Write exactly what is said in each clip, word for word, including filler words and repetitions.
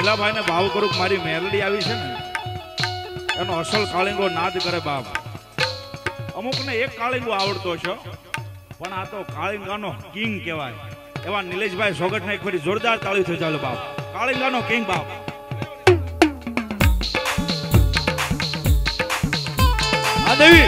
શિલાભાઈ ને ભાવ કરું મારી મેલડી આવી છે ને એનો અસલ કાળિંગો નાદ કરે બાપ. અમુક ને એક કાળિંગો આવડતો છે પણ આ તો કાળિંગાનો કિંગ કહેવાય. એવા નિલેશભાઈ સોગટ ને એક ફરી જોરદાર તાળી થઈ ચાલો બાપ. કાળિંગાનો કિંગ બાપ. આ દેવી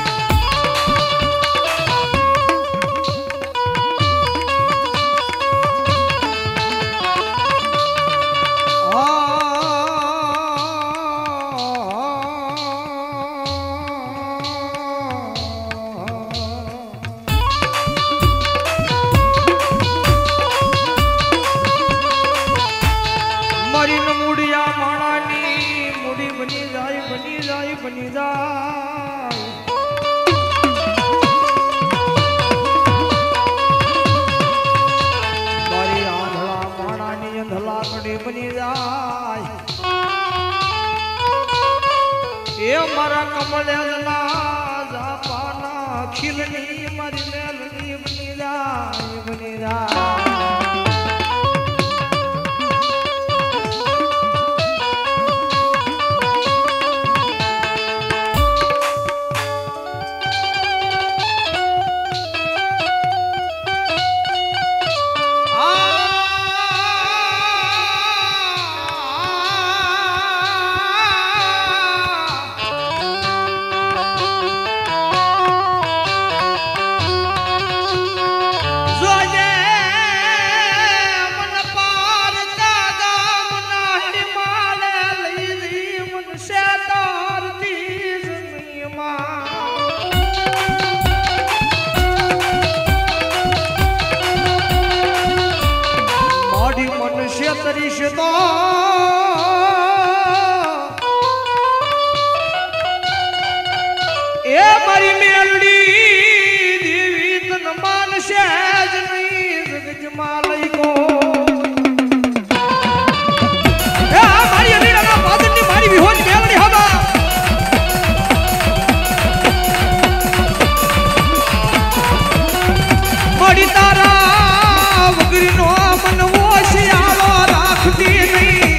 બની જાય એ મારા કમળના જાપાના ખીલની મારી મેલડી બની જાય બની જાય. એ મારી મેલડી દેવી તન માનશે જ નહીં જગજમાં લઈ ગો. એ મારી અમીરાના પાદરની મારી વિહોની મેલડી હવા મળી તારા વગરીનો મન ઓશિયાળો રાખતી નહીં.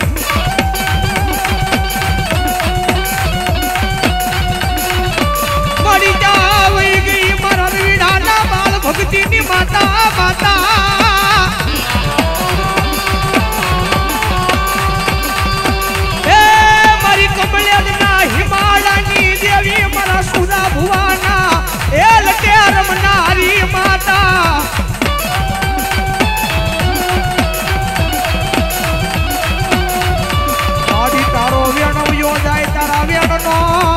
મળી જાવઈ ગઈ મારા વીડાના બાળ ભક્તિની માતા માતા. એ મારી કમળના હિમાલયની દેવી મારા સુરા ભુવાના એ લટે રમનારી માતા. મારી તારો વેણો યોજાય તારા વેણનો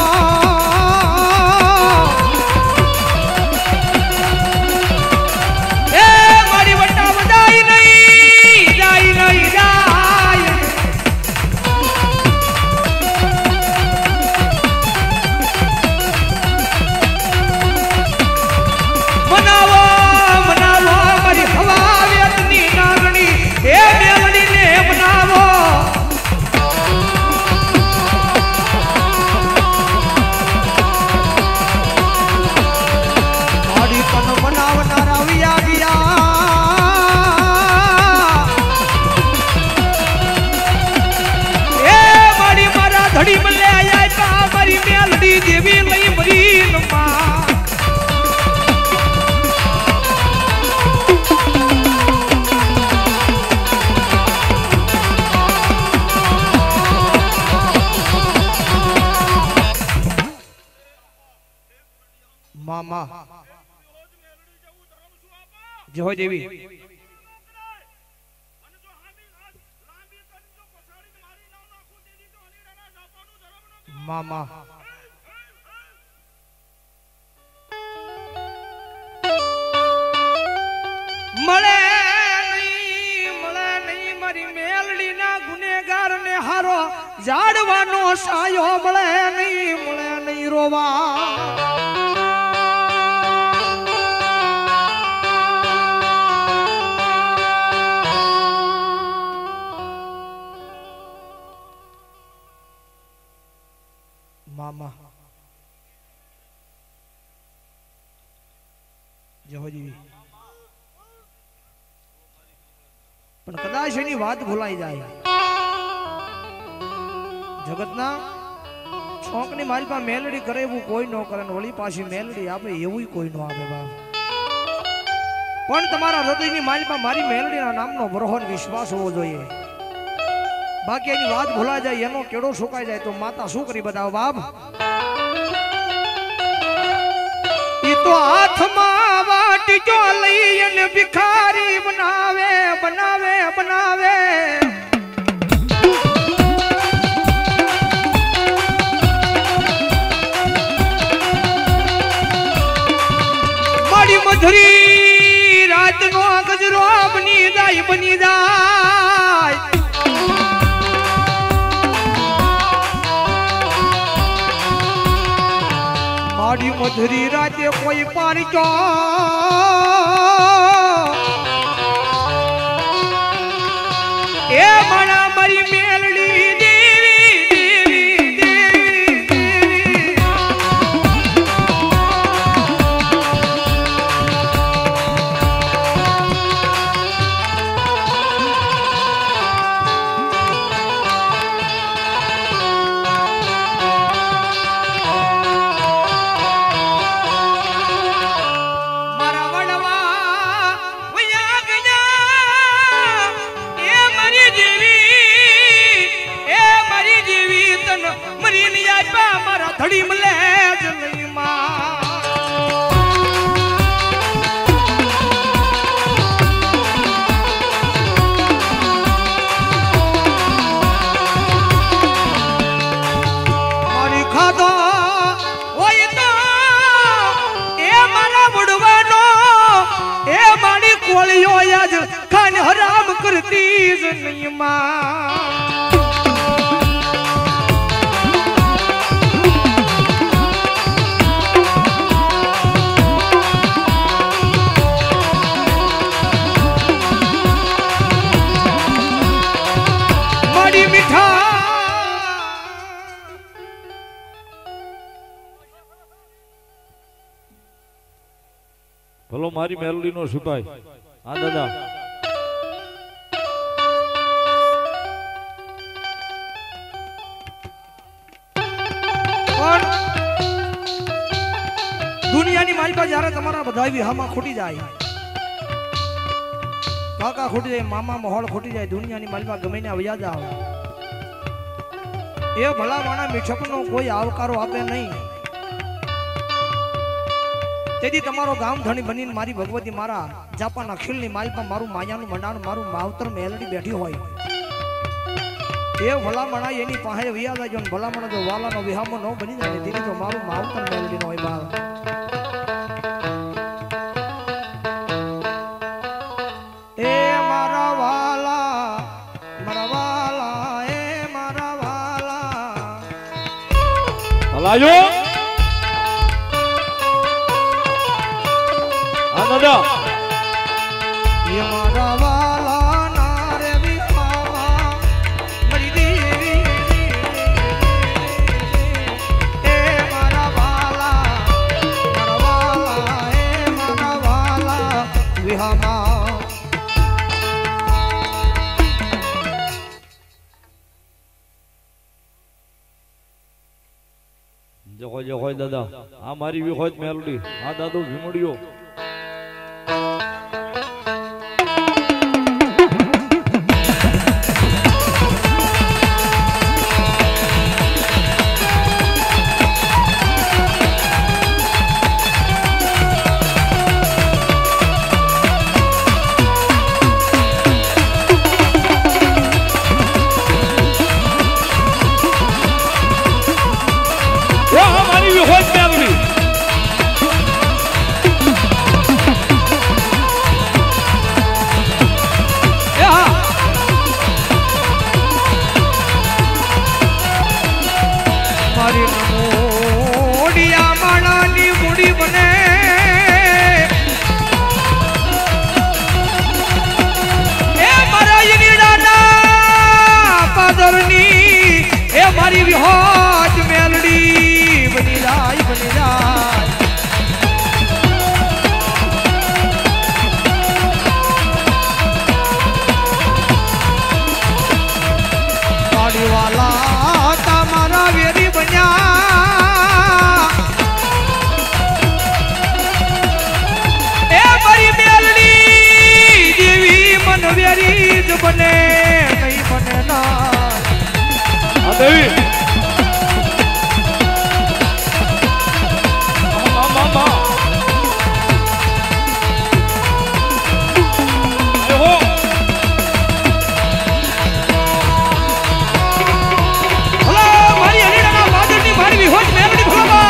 એ મારી વટા વધાઈ નહીં જાય નહીં જાય. મનાવો મનાવો મારી હવા વેતની નાગણી એ મેલડીને મનાવો. મારી તન મનાવનારા વિયા ગયા એ મારી મારા ધડી મલે આયા તા મારી મેલડી દેવી લઈ મરી નમા. મામા જય દેવી મામા મળે નહીં મળે નહીં મારી મેલડીના ગુનેગાર ને હારો જાડવાનો સાયો મળે નહીં મળે નહીં રોવા. મામા જહોજી પણ કદાચ એની વાત ભૂલાઈ જાય જગતના છોકની મારી પાસે મેલડી કરે એવું કોઈ ન કરે ને ઓલી પાછી મેલડી આપે એવું કોઈ ન આપે બા. પણ તમારા હૃદયની મારી પાસે મારી મેલડીના નામનો બરોબર વિશ્વાસ હોવો જોઈએ. બાકી એની વાત ભૂલા જાય, એનો કેડો સુકાઈ જાય તો માતા શું કરી બતાવો બાપ? ઈ તો હાથમાં વાટીચો લઈ અને ભિખારી બનાવે બનાવે બનાવે. મારી મધુરી રાતનો ગજરો બની જાય બની જાય. મારી મધુરી રાતે કોઈ પારચો એ મારા મારી મેલડી દેવી દેવી દેવી દેવી. ધડી મળે જ નહીં માં. મારી ખાધો હોય તો એ મારા વડવાનો એ મારી કોળીઓ યાદ ખાન હરામ કરતી જ નહીં માં. ભલો મારી મેલડી નો સિપાઈ. હા દાદા દુનિયાની મારી પાસે જયારે તમારા બધા વિહામાં ખોટી જાય, કાકા ખોટી જાય, મામા મહોળ ખોટી જાય, દુનિયાની મારી પાસે ગમે ને વ્યાજ આવે એ ભલા માણા મીઠકનો કોઈ આવકારો આપે નહીં. તેથી તમારો ગામ ધણી બનીને મારી ભગવતી મારા જાપાન અખિલની મારી પર મારું માયાનું મંડાણ મારું માવતર મેલડી બેઠી હોય એ ભલામણા એની પાસે વ્યાજ જો ભલામણા જો વાલાનો વિહામો ન બની જાય તેથી તો મારું માવતર મેલડી નો હોય બાળ. એ મારા વાલા મારા વાલા એ મારા વાલા ભલાયો. દાદા એ મારા વાલા ના રે વિહામા મારી દેવી એ મારા વાલા મારા વાલા એ મારા વાલા વિહામા. જખો જખો દાદા આ મારી વિખોત મેલડી. આ દાદો ભીમડિયો જ બને નહીં બને ના આ દેવી મામા મામા એહો હલો મારી હરીડાના બાદરની મારી વિહોજ મેલડી ભલાવા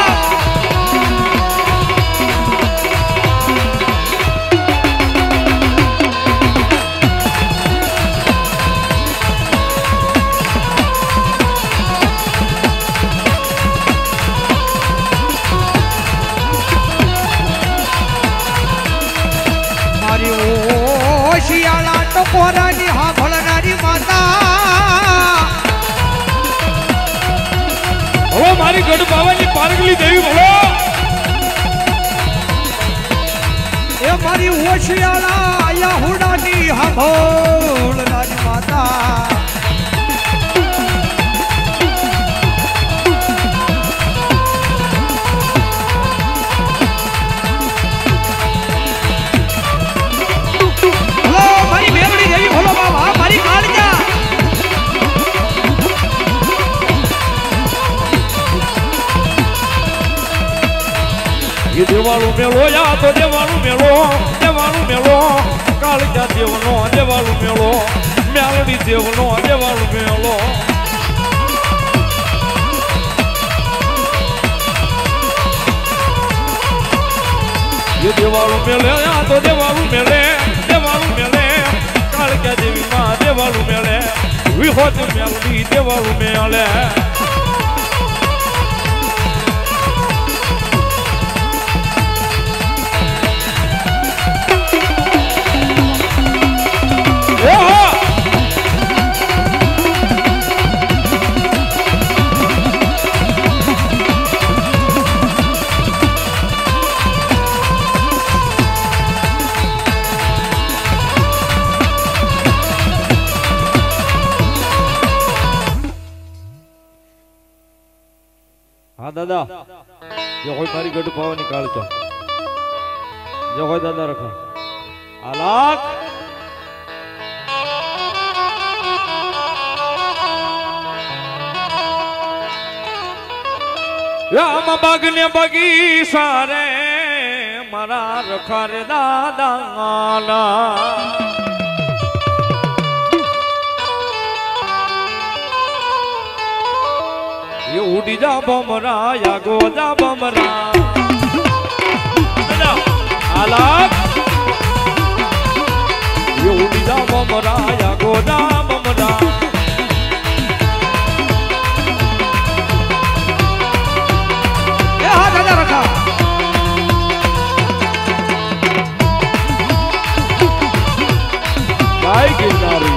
શિયાળા ટકોરાની હાંભળનારી માતા હવે મારી ગઢ બાવાની પારગલી દેવી બોલો એ મારી ઓશિયાળા આયા હુડાની હાંભળનારી માતા એ દેવાળું મેળો યા તો દેવાળું મેળો દેવાળું મેળો કાળજા દેવનો દેવાળું મેળો મેલડી દેવનો દેવાળું મેળો એ દેવાળું મેળે યા તો દેવાળું મેળે દેવાળું મેળે કાળજા દેવી માં દેવાળું મેળે વિહોત મેલડી દેવાળું મેળે હા દાદા જો કોઈ મારી ગઢ પાવાની કાળ છે જો કોઈ દાદા રખા આલાક રામ બાગ ને બગીચા રે મારા રખા રે દાદા ये उड़ी जा बमरा या गोजा बमरा आलाप ये उड़ी जा बमरा या गोजा बमरा એ હા દાદા રખા गाय गिरनारी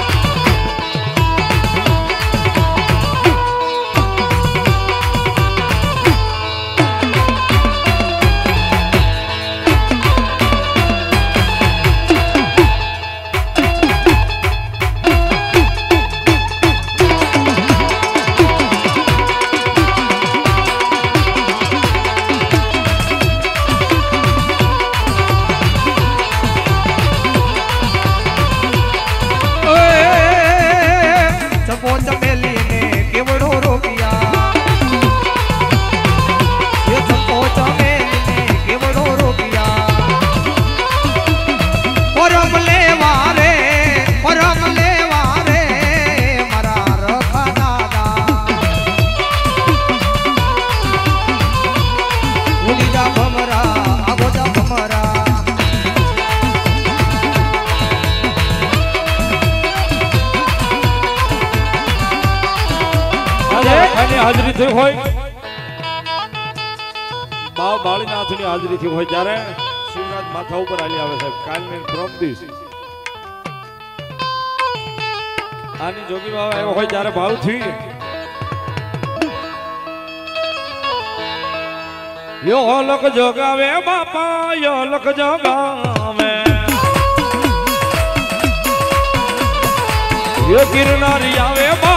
હાજરી થઈ હોય બાવ બાળીનાથની હાજરી થઈ હોય જ્યારે શિવરાજ માથા ઉપર આલી આવે સાહેબ કાલની પ્રમ દિવસ આની જોગી બાબા આવ્યો હોય જ્યારે ભાવ થી યો લક જોગાવે બાપા યો લક જોગાવે યો ગિરનારી આવે